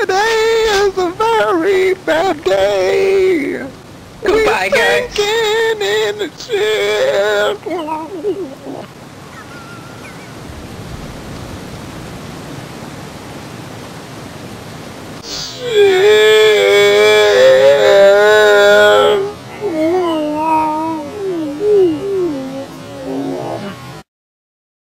Today is a very bad day. Goodbye, guys. Sinking in the ship. Shit.